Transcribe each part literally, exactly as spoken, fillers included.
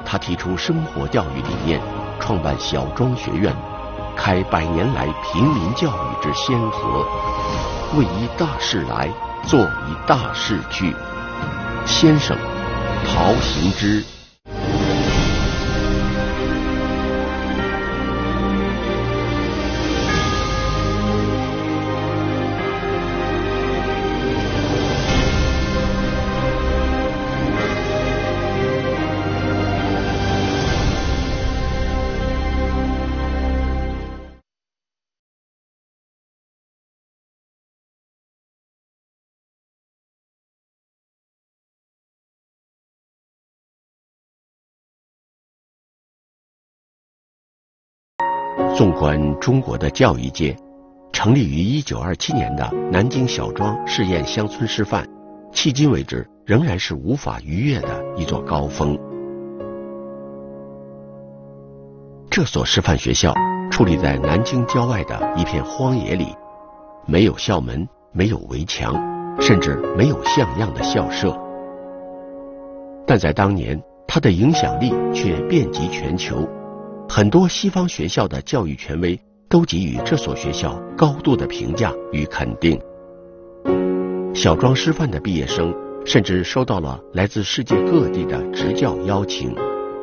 他提出生活教育理念，创办小庄学院，开百年来平民教育之先河，为一大事来，做一大事去。先生陶行知。纵观中国的教育界，成立于一九二七年的南京小庄试验乡村师范，迄今为止仍然是无法逾越的一座高峰。这所师范学校矗立在南京郊外的一片荒野里，没有校门，没有围墙，甚至没有像样的校舍。但在当年，它的影响力却遍及全球。很多西方学校的教育权威都给予这所学校高度的评价与肯定。小庄师范的毕业生甚至收到了来自世界各地的执教邀请。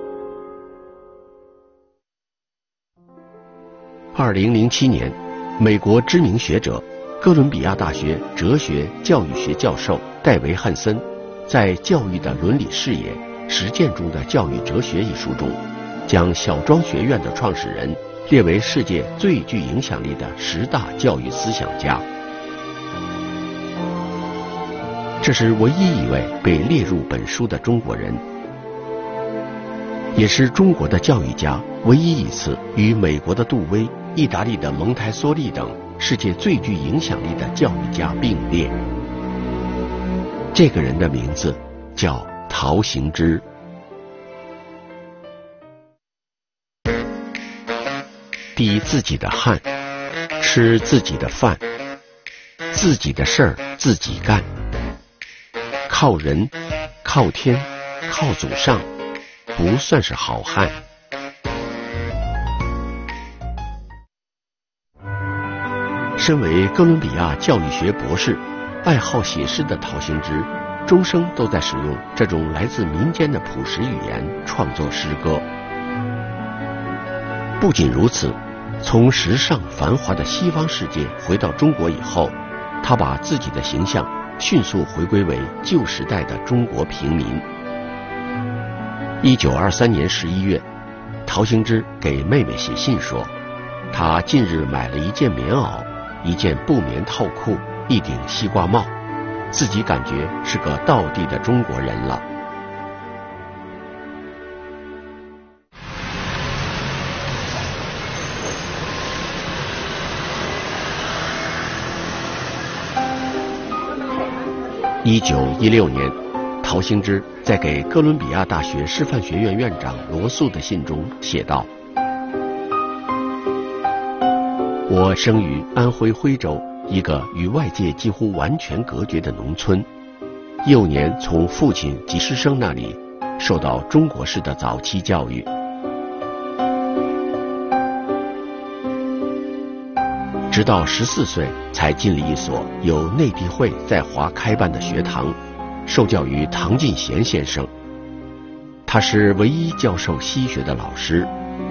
二零零七年，美国知名学者、哥伦比亚大学哲学教育学教授戴维·汉森在《教育的伦理视野：实践中的教育哲学》一书中，将小庄学院的创始人列为世界最具影响力的十大教育思想家。这是唯一一位被列入本书的中国人，也是中国的教育家唯一一次与美国的杜威、意大利的蒙台梭利等世界最具影响力的教育家并列。这个人的名字叫陶行知。滴自己的汗，吃自己的饭，自己的事儿自己干，靠人、靠天、靠祖上，不算是好汉。身为哥伦比亚教育学博士，爱好写诗的陶行知，终生都在使用这种来自民间的朴实语言创作诗歌。不仅如此，从时尚繁华的西方世界回到中国以后，他把自己的形象迅速回归为旧时代的中国平民。一九二三年十一月，陶行知给妹妹写信说，他近日买了一件棉袄、一件布棉套裤、一顶西瓜帽，自己感觉是个道地的中国人了。一九一六年，陶行知在给哥伦比亚大学师范学院院长罗素的信中写道：我生于安徽徽州一个与外界几乎完全隔绝的农村，幼年从父亲及师生那里受到中国式的早期教育。直到十四岁才进了一所由内地会在华开办的学堂，受教于唐晋贤先生，他是唯一教授西学的老师。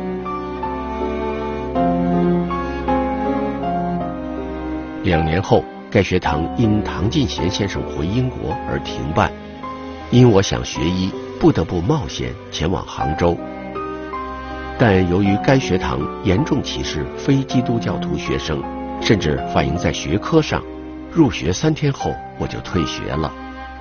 两年后，该学堂因唐晋贤先生回英国而停办，因我想学医，不得不冒险前往杭州。但由于该学堂严重歧视非基督教徒学生，甚至反映在学科上，入学三天后我就退学了。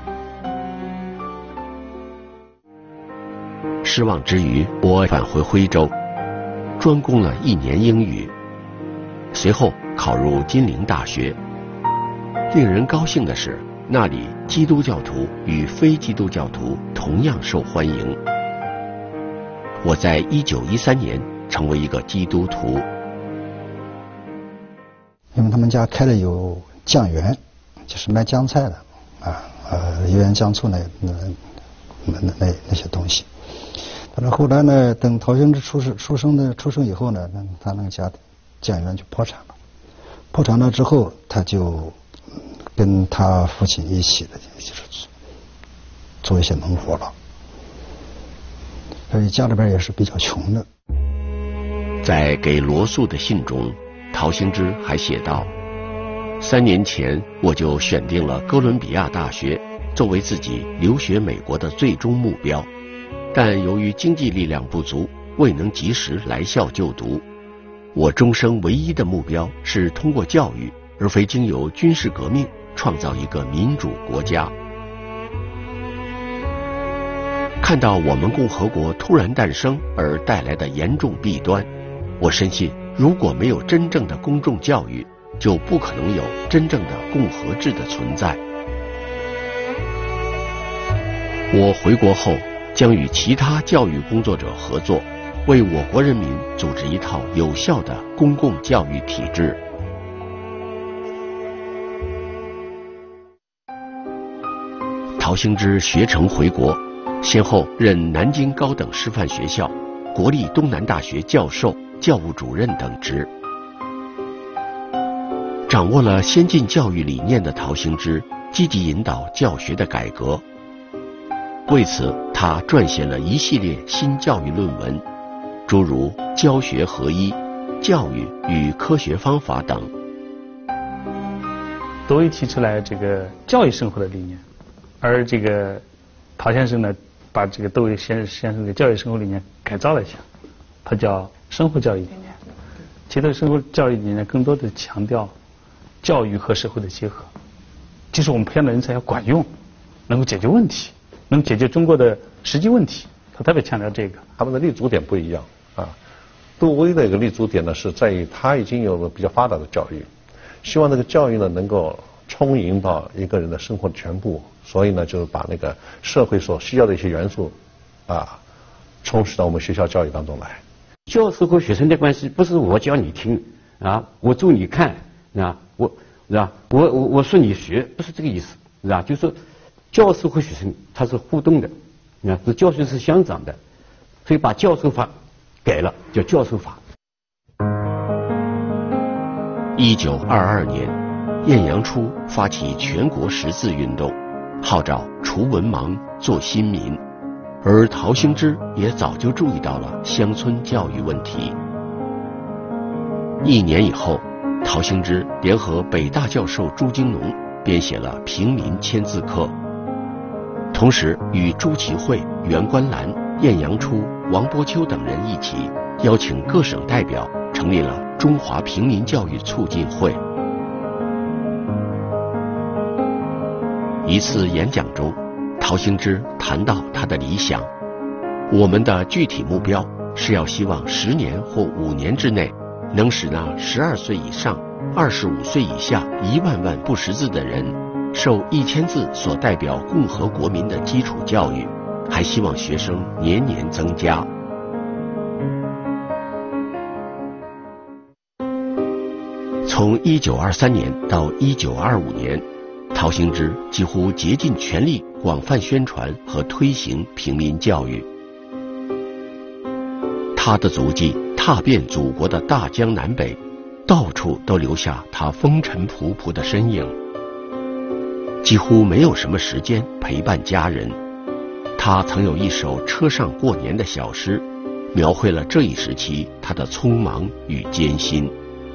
失望之余，我返回徽州，专攻了一年英语，随后考入金陵大学。令人高兴的是，那里基督教徒与非基督教徒同样受欢迎。我在一九一三年成为一个基督徒。 因为他们家开的有酱园，就是卖酱菜的啊，呃，油盐酱醋那那那那那些东西。 可能后来呢，等陶行知出生出生的出生以后呢，那他那个家酱园就破产了。破产了之后，他就跟他父亲一起的，就是做一些农活了。所以家里边也是比较穷的。 在给罗素的信中，陶行知还写道：三年前我就选定了哥伦比亚大学作为自己留学美国的最终目标，但由于经济力量不足，未能及时来校就读。我终生唯一的目标是通过教育，而非经由军事革命创造一个民主国家。看到我们共和国突然诞生而带来的严重弊端，我深信如果没有真正的公众教育，就不可能有真正的共和制的存在。我回国后将与其他教育工作者合作，为我国人民组织一套有效的公共教育体制。陶行知学成回国，先后任南京高等师范学校、国立东南大学教授、教务主任等职。掌握了先进教育理念的陶行知，积极引导教学的改革。为此，他撰写了一系列新教育论文，诸如教学合一、教育与科学方法等， 都会提出来这个教育生活的理念。而这个陶先生呢，把这个窦唯先先生的教育生活理念改造了一下，他叫生活教育理念。其实生活教育理念更多的强调教育和社会的结合，就是我们培养的人才要管用，能够解决问题，能解决中国的实际问题。他特别强调这个。 他们的立足点不一样啊。窦唯的一个立足点呢，是在于他已经有了比较发达的教育，希望这个教育呢能够充盈到一个人的生活的全部，所以呢就是把那个社会所需要的一些元素啊充实到我们学校教育当中来。 教师和学生的关系不是我教你听啊，我做你看啊，我是吧？我我我说你学，不是这个意思，是吧？就是说教授和学生他是互动的，啊，是教学是相长的，所以把教授法改了，叫教授法。 一九二二年，晏阳初发起全国识字运动，号召除文盲、做新民，而陶行知也早就注意到了乡村教育问题。一年以后，陶行知联合北大教授朱经农编写了《平民签字课》，同时与朱其慧、袁观澜、晏阳初、王伯秋等人一起，邀请各省代表成立了中华平民教育促进会。一次演讲中，陶行知谈到他的理想：我们的具体目标是要希望十年或五年之内，能使那十二岁以上、二十五岁以下一万万不识字的人受一千字所代表共和国民的基础教育，还希望学生年年增加。从一九二三年到一九二五年，陶行知几乎竭尽全力广泛宣传和推行平民教育。他的足迹踏遍祖国的大江南北，到处都留下他风尘仆仆的身影。几乎没有什么时间陪伴家人。他曾有一首车上过年的小诗，描绘了这一时期他的匆忙与艰辛。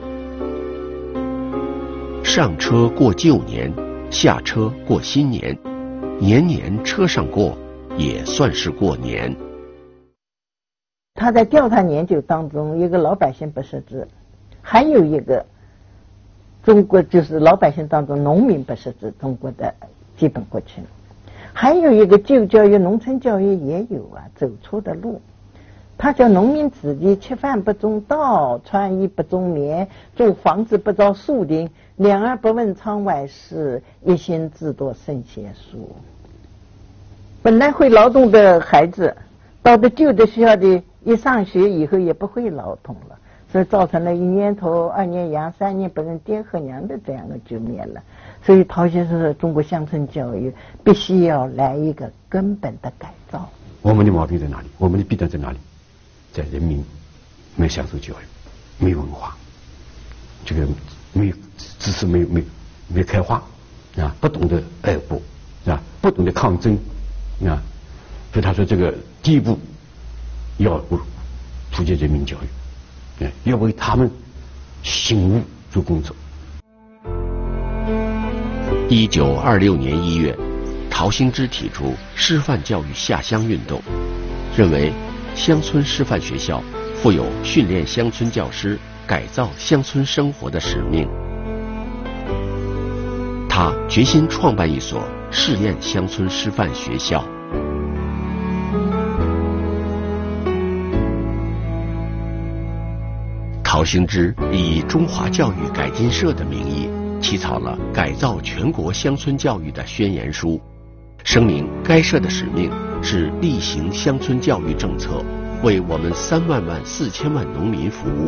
上车过旧年，下车过新年，年年车上过，也算是过年。 他在调查研究当中，一个老百姓不识字，还有一个中国就是老百姓当中农民不识字，中国的基本过去了。还有一个旧教育、农村教育也有啊，走错的路。他叫农民子弟吃饭不种稻，穿衣不种棉，住房子不造树林，两耳不闻窗外事，一心只读圣贤书。本来会劳动的孩子，到了旧的学校里一上学以后也不会劳动了，所以造成了一年头二年洋三年不认爹和娘的这样的局面了。所以陶先生说，中国乡村教育必须要来一个根本的改造。 我们的毛病在哪里？我们的弊端在哪里？在人民没有享受教育，没有文化，这个没有知识，没有没有没有开化啊，不懂得爱国啊，不懂得抗争啊。所以他说，这个第一步要普及人民教育，要为他们醒悟做工作。 一九二六年一月，陶行知提出师范教育下乡运动，认为乡村师范学校负有训练乡村教师、改造乡村生活的使命。他决心创办一所试验乡村师范学校。陶行知以中华教育改进社的名义起草了改造全国乡村教育的宣言书，声明该社的使命是厉行乡村教育政策，为我们三万万四千万农民服务。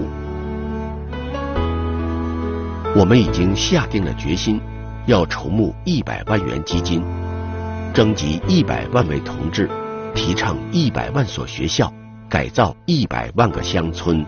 我们已经下定了决心，要筹募一百万元基金，征集一百万位同志，提倡一百万所学校，改造一百万个乡村。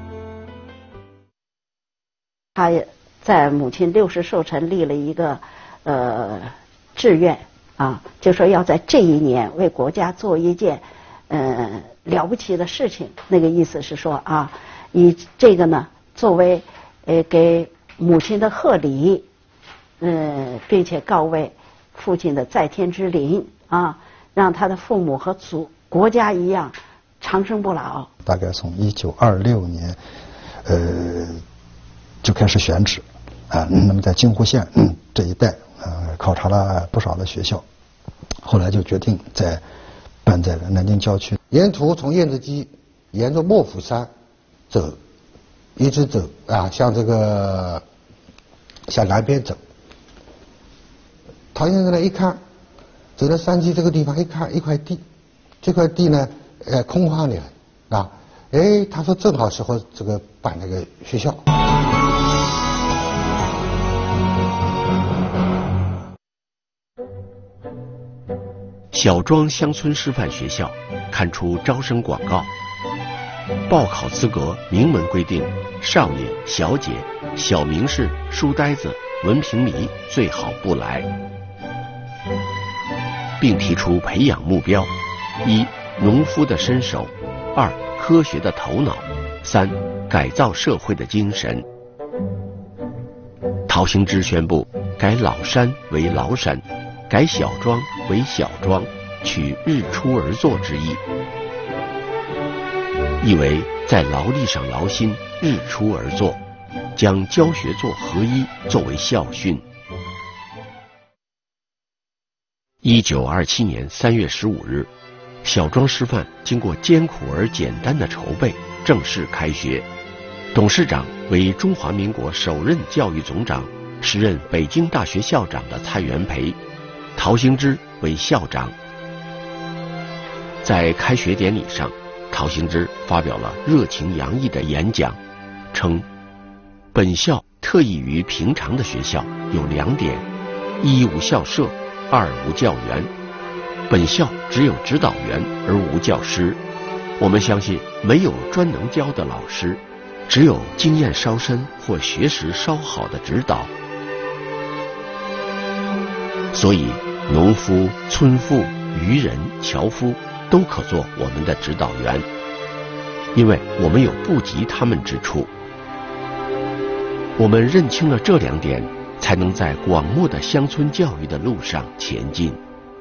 他在母亲六十寿辰立了一个呃志愿啊，就说要在这一年为国家做一件呃了不起的事情。那个意思是说啊，以这个呢作为呃给母亲的贺礼，嗯、呃，并且告慰父亲的在天之灵啊，让他的父母和祖国家一样长生不老。 大概从一九二六年，呃。就开始选址啊，那么在京沪线、嗯、这一带呃考察了不少的学校，后来就决定在办在南京郊区。 沿途从燕子矶沿着莫府山走，一直走啊，向这个向南边走。陶先生呢一看，走到山脊这个地方一看一块地，这块地呢呃空旷的啊，哎，他说正好适合这个办那个学校。 小庄乡村师范学校刊出招生广告，报考资格明文规定，少爷、小姐、小明士、书呆子、文凭迷最好不来，并提出培养目标：一、农夫的身手；二、科学的头脑；三、改造社会的精神。陶行知宣布改老山为崂山，改小庄为小庄，取日出而作之意，意为在劳力上劳心，日出而作，将教学做合一作为校训。一九二七年三月十五日，小庄师范经过艰苦而简单的筹备，正式开学。董事长为中华民国首任教育总长，时任北京大学校长的蔡元培，陶行知为校长。在开学典礼上，陶行知发表了热情洋溢的演讲，称本校特异于平常的学校有两点：一无校舍，二无教员。本校只有指导员而无教师，我们相信没有专能教的老师，只有经验稍深或学识稍好的指导。所以农夫、村妇、渔人、樵夫都可做我们的指导员，因为我们有不及他们之处。我们认清了这两点，才能在广袤的乡村教育的路上前进。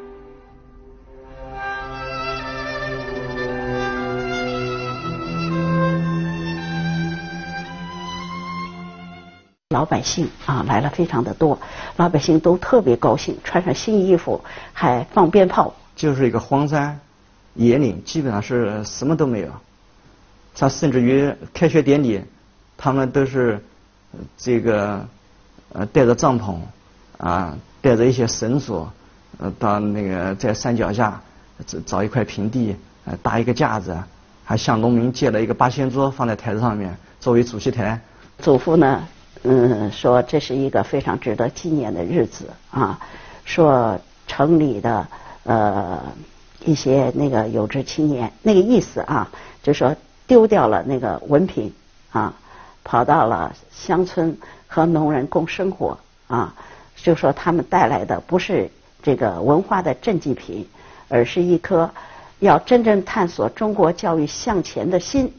老百姓啊来了非常的多，老百姓都特别高兴，穿上新衣服，还放鞭炮。 就是一个荒山野岭，基本上是什么都没有。他甚至于开学典礼，他们都是这个呃带着帐篷啊，带着一些绳索，呃到那个在山脚下找一块平地，呃搭一个架子，还向农民借了一个八仙桌放在台子上面作为主席台。 祖父呢？嗯，说这是一个非常值得纪念的日子啊。说城里的呃一些那个有志青年，那个意思啊，就说丢掉了那个文凭啊，跑到了乡村和农人共生活啊，就说他们带来的不是这个文化的政绩品，而是一颗要真正探索中国教育向前的心。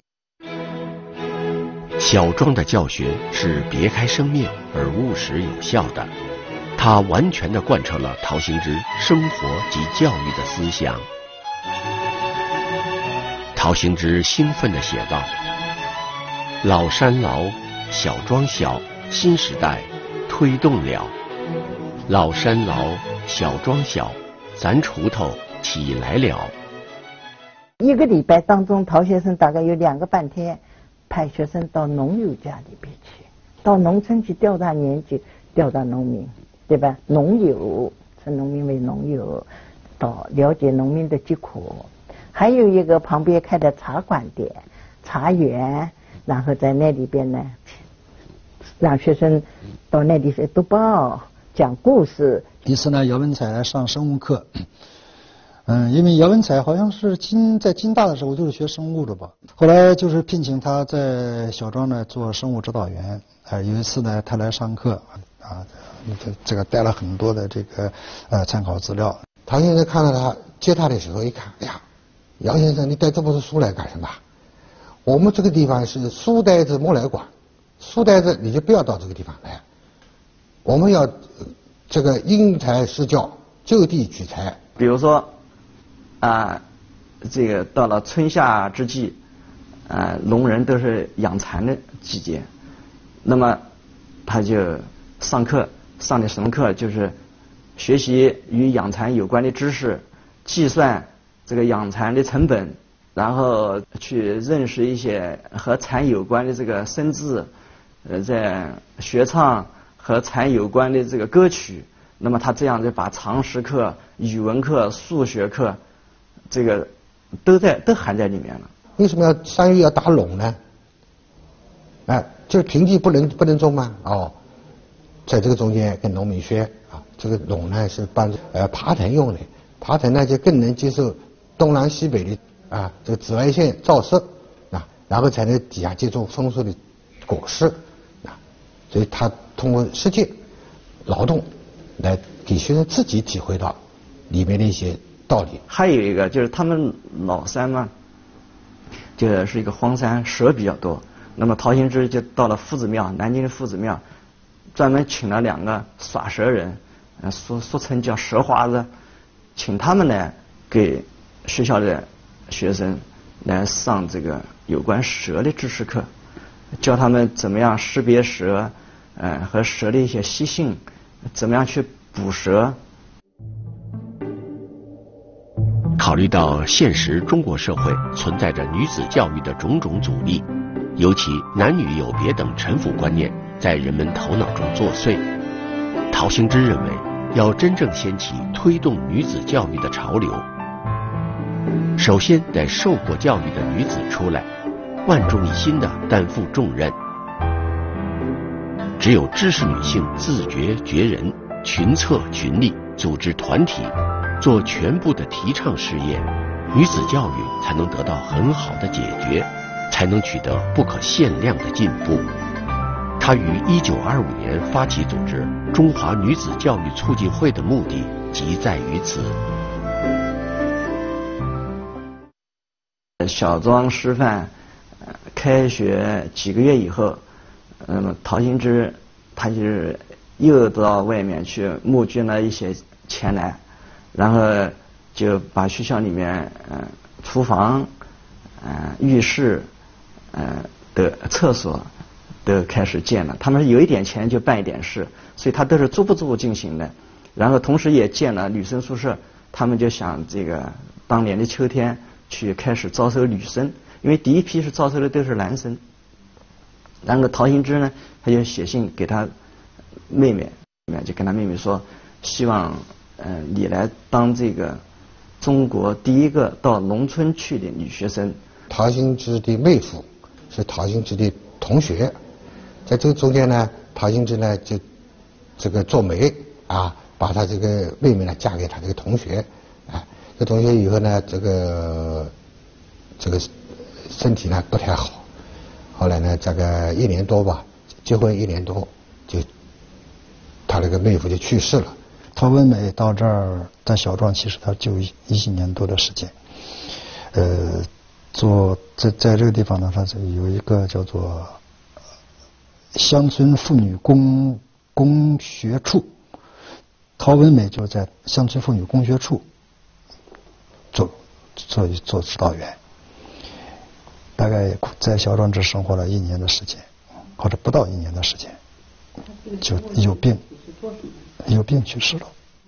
小庄的教学是别开生面而务实有效的，它完全地贯彻了陶行知生活及教育的思想。陶行知兴奋地写道：老山老，小庄小，新时代推动了。老山老，小庄小，咱锄头起来了。 一个礼拜当中，陶先生大概有两个半天派学生到农友家里边去，到农村去调查研究，调查农民，对吧？农友称农民为农友，到了解农民的疾苦。还有一个旁边开的茶馆店、茶园，然后在那里边呢，让学生到那里去读报、讲故事。 一次呢，姚文彩来上生物课，嗯，因为姚文彩好像是金在金大的时候就是学生物的吧，后来就是聘请他在小庄呢做生物指导员。呃，有一次呢，他来上课啊，这这个带了很多的这个呃参考资料。 陶先生看到他接他的时候，一看，哎呀，姚先生，你带这么多书来干什么？我们这个地方是书呆子莫来管，书呆子你就不要到这个地方来。我们要、呃、这个因材施教，就地取材。 比如说，啊，这个到了春夏之际，啊，农人都是养蚕的季节，那么他就上课，上的什么课？就是学习与养蚕有关的知识，计算这个养蚕的成本，然后去认识一些和蚕有关的这个生字，呃，在学唱和蚕有关的这个歌曲。那么他这样就把常识课、语文课、数学课，这个都在都含在里面了。 为什么要三月要打垄呢？哎，就是平地不能不能种吗？哦，在这个中间跟农民学啊，这个垄呢是帮呃爬藤用的，爬藤呢就更能接受东南西北的啊这个紫外线照射啊，然后才能底下接种丰硕的果实啊，所以他通过实践劳动来给学生自己体会到里面的一些道理。 还有一个就是他们老山嘛，就是一个荒山，蛇比较多。那么陶行知就到了夫子庙，南京的夫子庙，专门请了两个耍蛇人，呃，俗俗称叫蛇花子，请他们呢给学校的学生来上这个有关蛇的知识课，教他们怎么样识别蛇，呃，和蛇的一些习性，怎么样去捕蛇。 考虑到现实中国社会存在着女子教育的种种阻力，尤其男女有别等陈腐观念在人们头脑中作祟，陶行知认为要真正掀起推动女子教育的潮流，首先得受过教育的女子出来，万众一心地担负重任。只有知识女性自觉觉人，群策群力，组织团体，做全部的提倡事业，女子教育才能得到很好的解决，才能取得不可限量的进步。他于一九二五年发起组织中华女子教育促进会的目的即在于此。 小庄师范呃开学几个月以后，那么陶行知他就是又到外面去募捐了一些钱来，然后就把学校里面呃厨房、呃浴室、呃的厕所都开始建了。他们有一点钱就办一点事，所以他都是逐步逐步进行的。然后同时也建了女生宿舍，他们就想这个当年的秋天去开始招收女生，因为第一批是招收的都是男生。然后陶行知呢，他就写信给他妹妹，就跟他妹妹说，希望呃你来当这个中国第一个到农村去的女学生。 陶行知的妹夫是陶行知的同学，在这个中间呢，陶行知呢就这个做媒啊，把他这个妹妹呢嫁给他这个同学啊， 这中学以后呢，这个这个身体呢不太好，后来呢，大概一年多吧，结婚一年多，就他那个妹夫就去世了。 陶文美到这儿在小庄，其实他就一一年多的时间，呃，做在在这个地方呢，他有一个叫做乡村妇女工工学处，陶文美就在乡村妇女工学处做做做指导员，大概在小庄只生活了一年的时间，或者不到一年的时间，就有病。有病去世了。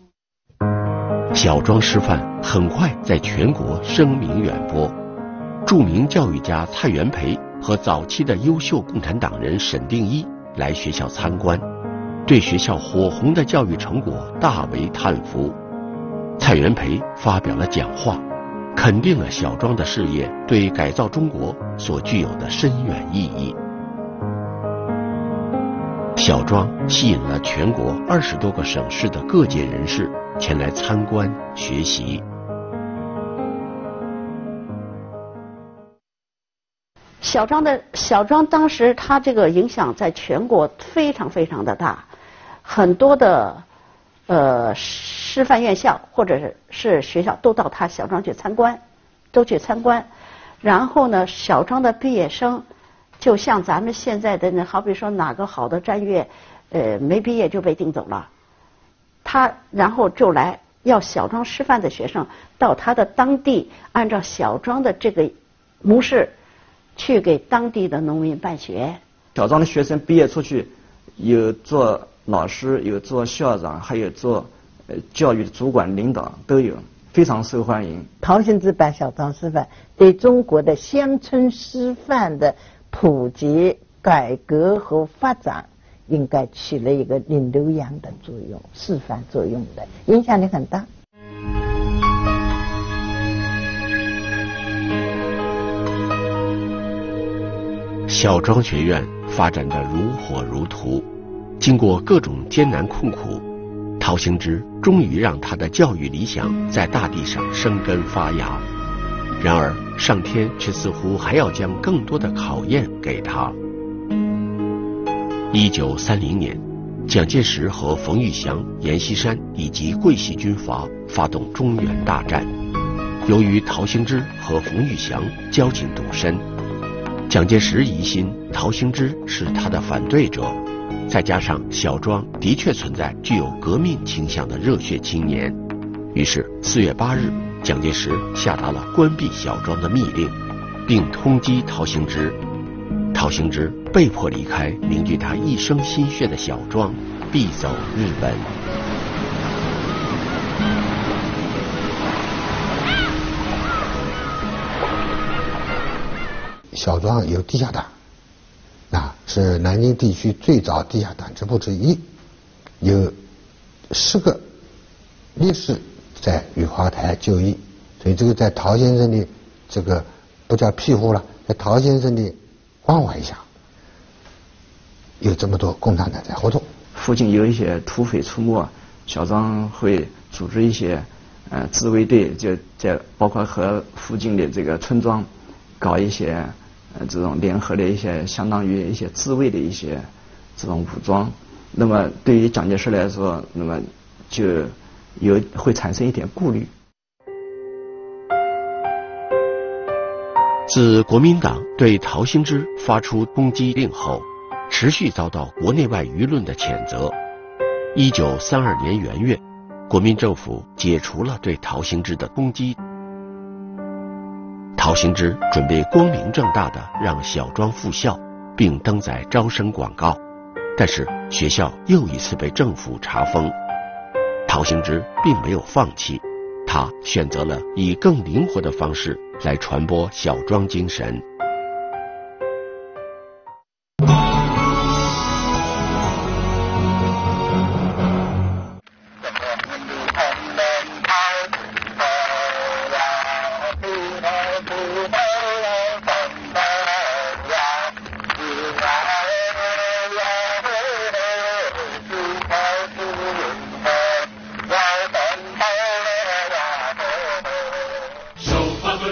小庄师范很快在全国声名远播，著名教育家蔡元培和早期的优秀共产党人沈定一来学校参观，对学校火红的教育成果大为叹服。蔡元培发表了讲话，肯定了小庄的事业对改造中国所具有的深远意义。小庄吸引了全国二十多个省市的各界人士前来参观学习。 小庄的小庄当时他这个影响在全国非常非常的大，很多的呃师范院校或者是是学校都到他小庄去参观，都去参观。然后呢，小庄的毕业生就像咱们现在的呢，好比说哪个好的专业，呃，没毕业就被定走了，他然后就来要小庄师范的学生到他的当地，按照小庄的这个模式，去给当地的农民办学。 小庄的学生毕业出去，有做老师，有做校长，还有做呃教育主管领导都有，非常受欢迎。 陶行知办小庄师范，对中国的乡村师范的普及、改革和发展，应该起了一个领头羊的作用、示范作用的，影响力很大。 小庄学院发展得如火如荼，经过各种艰难困苦，陶行知终于让他的教育理想在大地上生根发芽。然而上天却似乎还要将更多的考验给他。一九三零年，蒋介石和冯玉祥、阎锡山以及桂系军阀发动中原大战。由于陶行知和冯玉祥交情笃深，蒋介石疑心陶行知是他的反对者，再加上小庄的确存在具有革命倾向的热血青年，于是四月八日，蒋介石下达了关闭小庄的密令，并通缉陶行知。陶行知被迫离开凝聚他一生心血的小庄，避走日本。 小庄有地下党，啊，是南京地区最早地下党支部之一，有十个烈士在雨花台就义，所以这个在陶先生的这个不叫庇护了，在陶先生的关怀下，有这么多共产党在活动。 附近有一些土匪出没，小庄会组织一些呃自卫队，就在包括和附近的这个村庄搞一些呃这种联合的一些相当于一些自卫的一些这种武装。那么对于蒋介石来说，那么就有会产生一点顾虑。 自国民党对陶行知发出通缉令后，持续遭到国内外舆论的谴责。一九三二年元月，国民政府解除了对陶行知的通缉。陶行知准备光明正大地让小庄复校，并登载招生广告，但是学校又一次被政府查封。陶行知并没有放弃，他选择了以更灵活的方式来传播小庄精神。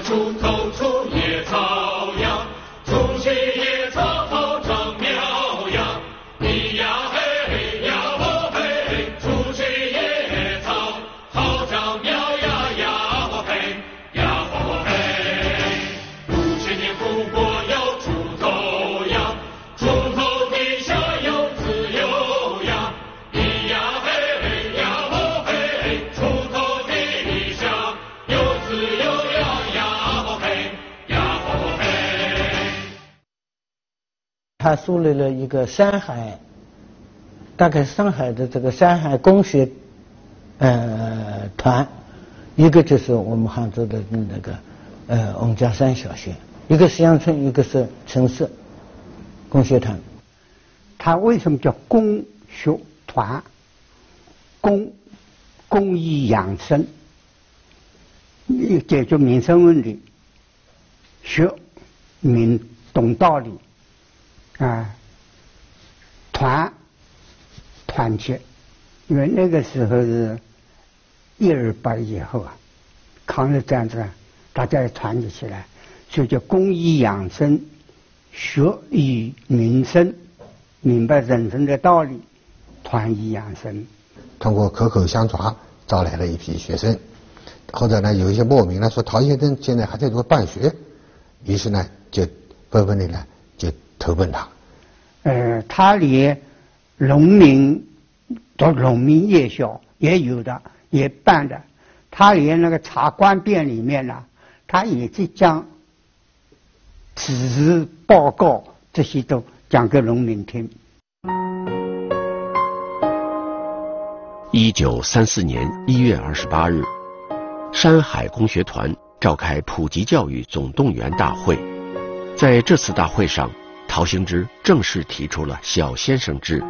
锄头锄野草呀，锄起野草好长苗呀，咿呀嘿呀喔嘿，锄起野草好长苗呀呀喔嘿呀喔嘿，五千年不过有锄头呀，锄头底下有自由呀，咿呀嘿呀喔嘿，锄头底下有自由呀呀喔嘿呀喔嘿。 他树立了一个山海，大概上海的这个山海工学呃团，一个就是我们杭州的那个呃翁家山小学，一个是乡村，一个是城市工学团。 它为什么叫工学团？工公益养生，解决民生问题；学民懂道理，啊，团团结，因为那个时候是一二八以后啊，抗日战争，大家也团结起来，所以叫公益养生，学以民生，明白人生的道理，团以养生。 通过口口相传招来了一批学生，或者呢有一些莫名呢说陶先生现在还在做办学，于是呢就纷纷的呢就投奔他。 呃，他连农民读农民夜校也有的，也办的。他连那个茶官店里面呢，他也去将指示报告这些都讲给农民听。 一九三四年一月二十八日，山海工学团召开普及教育总动员大会。在这次大会上，陶行知正式提出了小先生制。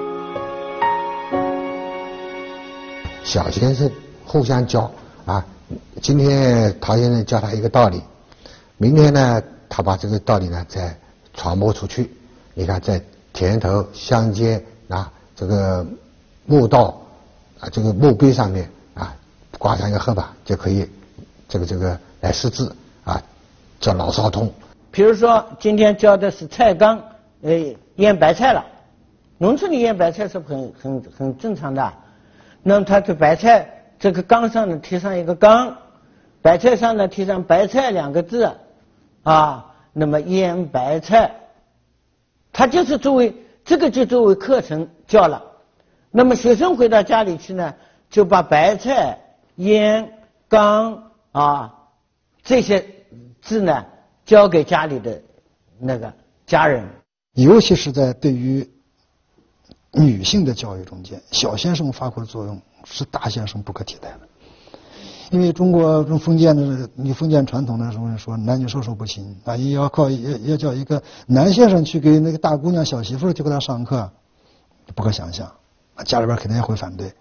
小先生互相教啊，今天陶先生教他一个道理，明天呢，他把这个道理呢再传播出去。你看，在田头、乡间啊，这个墓道啊，这个墓碑上面啊，挂上一个黑板，就可以这个这个来识字啊，叫老少通。 比如说，今天教的是菜缸，呃，腌白菜了。农村里腌白菜是很很很正常的。那么他这白菜这个缸上呢贴上一个缸，白菜上呢贴上白菜两个字，啊，那么腌白菜，他就是作为这个就作为课程教了。那么学生回到家里去呢，就把白菜、腌、缸啊这些字呢交给家里的那个家人。 尤其是在对于女性的教育中间，小先生发挥的作用是大先生不可替代的。因为中国中封建的，你封建传统的时候说男女授受不亲啊，也要靠也要叫一个男先生去给那个大姑娘小媳妇就给她上课，不可想象，家里边肯定也会反对。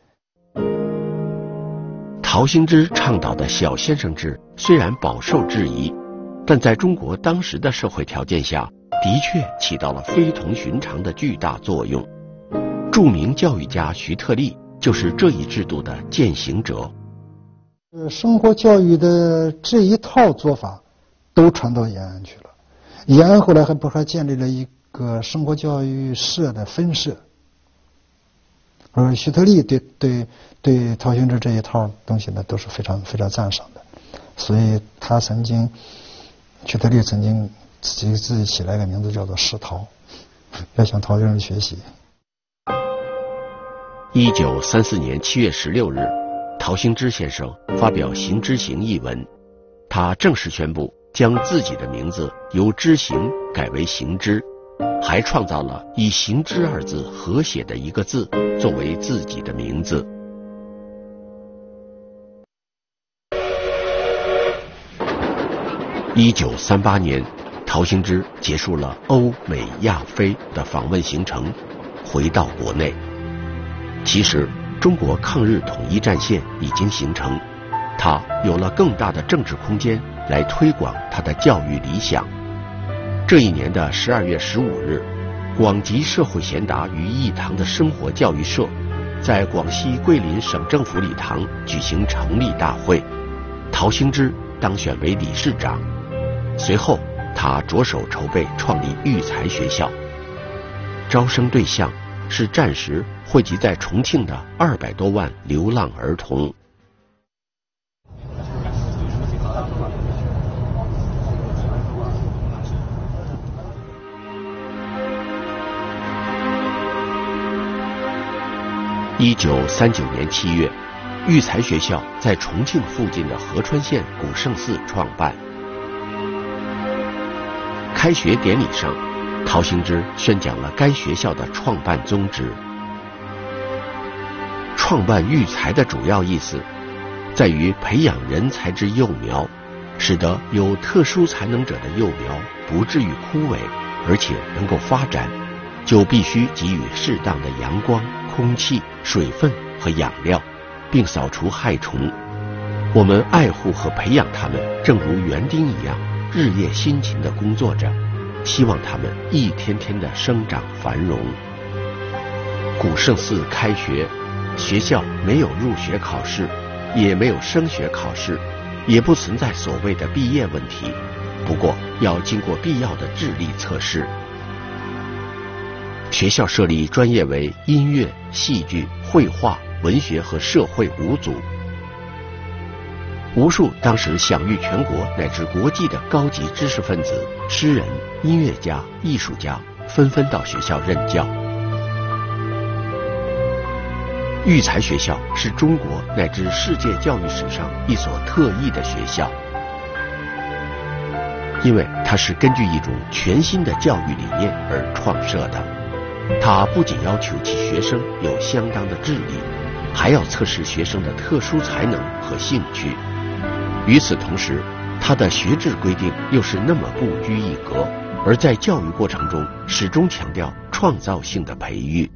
陶行知倡导的小先生制虽然饱受质疑，但在中国当时的社会条件下，的确起到了非同寻常的巨大作用。著名教育家徐特立就是这一制度的践行者。 呃，生活教育的这一套做法都传到延安去了。延安后来还不还建立了一个生活教育社的分社。而徐特立对对对陶行知这一套东西呢都是非常非常赞赏的，所以他曾经徐特立曾经自己自己起来一个名字叫做石陶，要向陶先生学习。 一九三四年七月十六日，陶行知先生发表《行知行》一文，他正式宣布将自己的名字由知行改为行知，还创造了以行知二字合写的一个字作为自己的名字。一九三八年，陶行知结束了欧美亚非的访问行程，回到国内。其实中国抗日统一战线已经形成，他有了更大的政治空间来推广他的教育理想。这一年的十二月十五日，广集社会贤达于一堂的生活教育社在广西桂林省政府礼堂举行成立大会，陶行知当选为理事长。随后，他着手筹备创立育才学校，招生对象是战时汇集在重庆的二百多万流浪儿童。一九三九年七月，育才学校在重庆附近的合川县古圣寺创办。开学典礼上，陶行知宣讲了该学校的创办宗旨。创办育才的主要意思，在于培养人才之幼苗，使得有特殊才能者的幼苗不至于枯萎，而且能够发展，就必须给予适当的阳光、空气、水分和养料，并扫除害虫。我们爱护和培养它们，正如园丁一样，日夜辛勤地工作着，希望它们一天天地生长繁荣。古圣寺开学，学校没有入学考试，也没有升学考试，也不存在所谓的毕业问题，不过要经过必要的智力测试。学校设立专业为音乐、戏剧、绘画、文学和社会五组。无数当时享誉全国乃至国际的高级知识分子、诗人、音乐家、艺术家纷纷到学校任教。育才学校是中国乃至世界教育史上一所特异的学校，因为它是根据一种全新的教育理念而创设的。它不仅要求其学生有相当的智力，还要测试学生的特殊才能和兴趣。与此同时，它的学制规定又是那么不拘一格，而在教育过程中始终强调创造性的培育。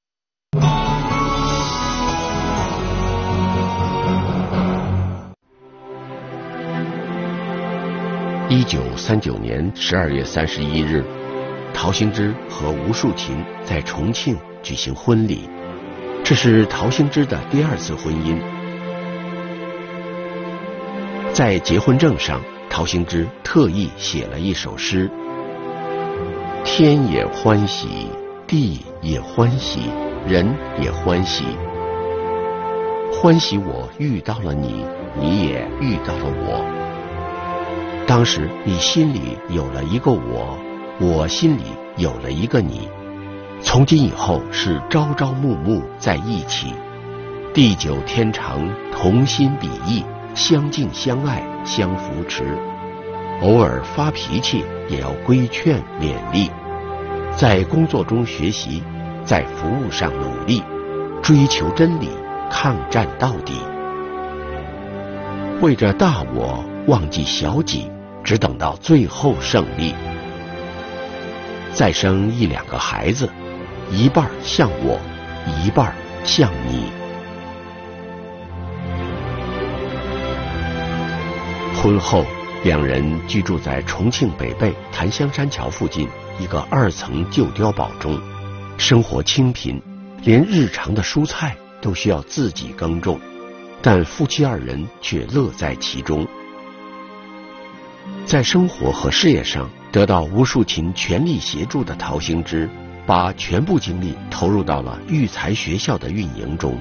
一九三九年十二月三十一日，陶行知和吴树琴在重庆举行婚礼，这是陶行知的第二次婚姻。在结婚证上，陶行知特意写了一首诗：天也欢喜，地也欢喜，人也欢喜。欢喜我遇到了你，你也遇到了我。当时你心里有了一个我，我心里有了一个你，从今以后是朝朝暮暮在一起，地久天长，同心比翼，相敬相爱，相扶持。偶尔发脾气也要规劝勉励，在工作中学习，在服务上努力，追求真理，抗战到底。为着大我忘记小己，只等到最后胜利。再生一两个孩子，一半像我，一半像你。婚后，两人居住在重庆北碚檀香山桥附近一个二层旧碉堡中，生活清贫，连日常的蔬菜都需要自己耕种，但夫妻二人却乐在其中。在生活和事业上得到吴树琴全力协助的陶行知，把全部精力投入到了育才学校的运营中。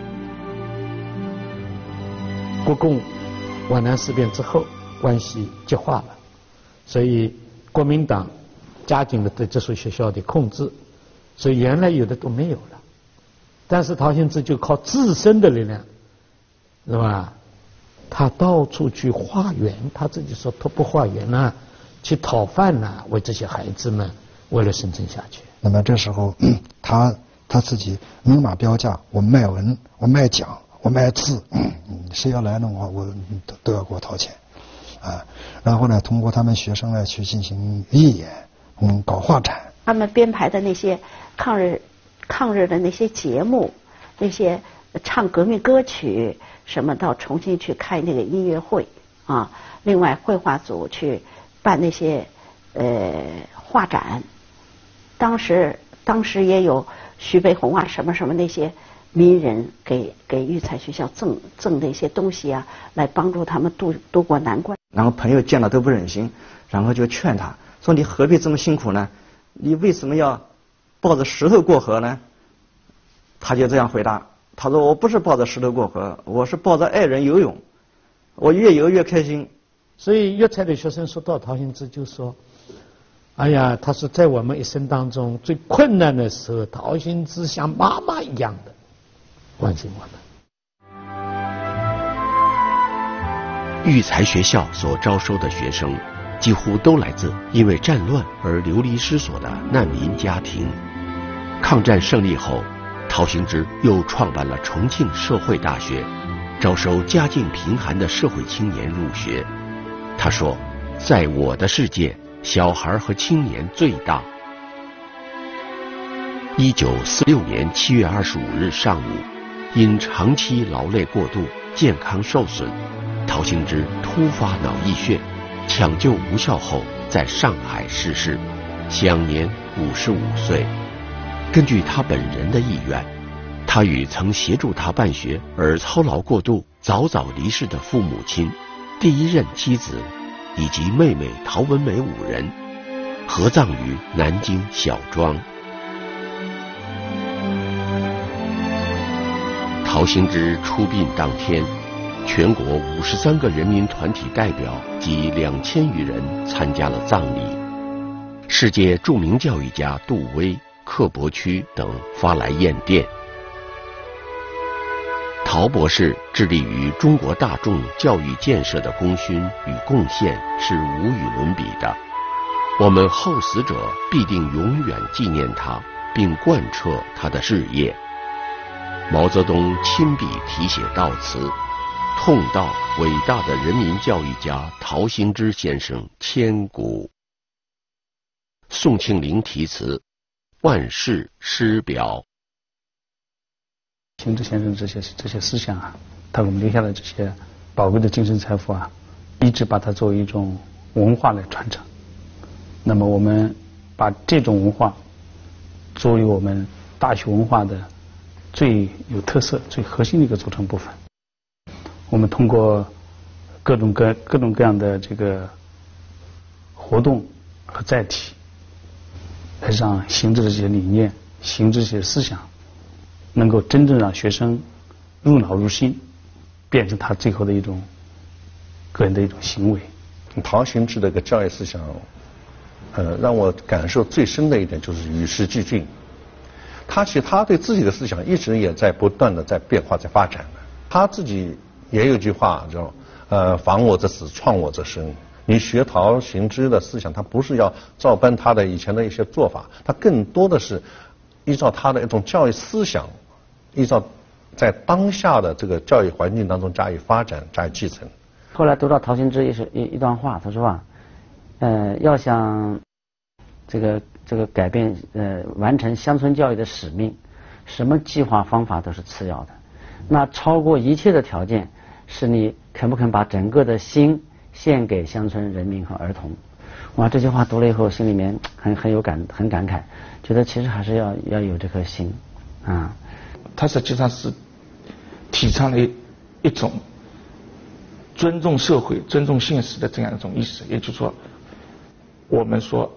国共皖南事变之后，关系激化了，所以国民党加紧了对这所学校的控制，所以原来有的都没有了。但是陶行知就靠自身的力量，是吧？他到处去化缘，他自己说他不化缘呢，去讨饭呢，为这些孩子们为了生存下去。 那么这时候，他他自己明码标价，我卖文，我卖讲，我卖字，嗯、谁要来弄的话，我都都要给我掏钱，啊，然后呢，通过他们学生呢去进行义演，嗯，搞画展。 他们编排的那些抗日抗日的那些节目，那些唱革命歌曲什么，到重庆去开那个音乐会啊。另外，绘画组去办那些呃画展。当时当时也有徐悲鸿啊，什么什么那些名人给给育才学校赠赠的一些东西啊，来帮助他们渡渡过难关。 然后朋友见了都不忍心，然后就劝他说：“你何必这么辛苦呢？你为什么要抱着石头过河呢？”他就这样回答：“他说我不是抱着石头过河，我是抱着爱人游泳，我越游越开心。” 所以育才的学生说到陶行知就说：“哎呀，他是在我们一生当中最困难的时候，陶行知像妈妈一样的关心我们。” 育才学校所招收的学生，几乎都来自因为战乱而流离失所的难民家庭。抗战胜利后，陶行知又创办了重庆社会大学，招收家境贫寒的社会青年入学。他说：“在我的世界，小孩和青年最大。”一九四六年七月二十五日上午，因长期劳累过度，健康受损，陶行知突发脑溢血，抢救无效后在上海逝世，享年五十五岁。根据他本人的意愿，他与曾协助他办学而操劳过度、早早离世的父母亲、第一任妻子以及妹妹陶文梅五人合葬于南京小庄。陶行知出殡当天，全国五十三个人民团体代表及两千余人参加了葬礼。世界著名教育家杜威、克伯屈等发来唁电。陶博士致力于中国大众教育建设的功勋与贡献是无与伦比的，我们后死者必定永远纪念他，并贯彻他的事业。毛泽东亲笔题写悼词，痛悼伟大的人民教育家陶行知先生千古。宋庆龄题词：万世师表。 行知先生这些这些思想啊，他给我们留下的这些宝贵的精神财富啊，一直把它作为一种文化来传承。那么我们把这种文化作为我们大学文化的最有特色、最核心的一个组成部分。我们通过各种各各种各样的这个活动和载体，来让行知的这些理念、行知这些思想，能够真正让学生入脑入心，变成他最后的一种个人的一种行为。 陶行知的一个教育思想，呃，让我感受最深的一点就是与时俱进。他其实他对自己的思想一直也在不断的在变化、在发展的。他自己也有一句话叫“呃，防我者死，创我者生”。你学陶行知的思想，他不是要照搬他的以前的一些做法，他更多的是依照他的一种教育思想，依照在当下的这个教育环境当中加以发展、加以继承。 后来读到陶行知一是一一段话，他说啊，呃，要想这个这个改变呃完成乡村教育的使命，什么计划方法都是次要的，那超过一切的条件是你肯不肯把整个的心献给乡村人民和儿童。哇，这句话读了以后，心里面很很有感，很感慨，觉得其实还是要要有这颗心啊。 他实际上是提倡了一一种尊重社会、尊重现实的这样一种意识，也就是说，我们说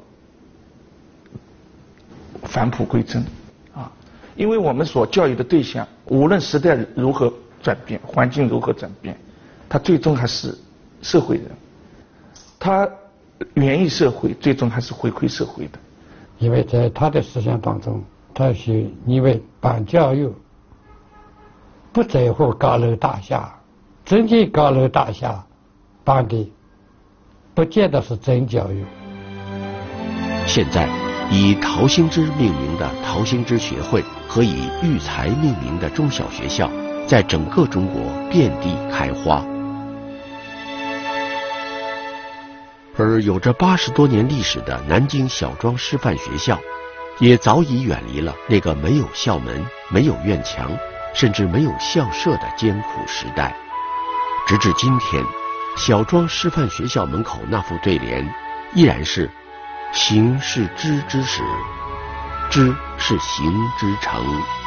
返璞归真啊，因为我们所教育的对象，无论时代如何转变，环境如何转变，他最终还是社会人，他源于社会，最终还是回馈社会的。 因为在他的思想当中，他是因为办教育不在乎高楼大厦，真正高楼大厦办的不见得是真教育。 现在以陶行知命名的陶行知学会和以育才命名的中小学校在整个中国遍地开花。而有着八十多年历史的南京小庄师范学校，也早已远离了那个没有校门、没有院墙，甚至没有校舍的艰苦时代。直至今天，小庄师范学校门口那副对联依然是“行是知之始，知是行之成”。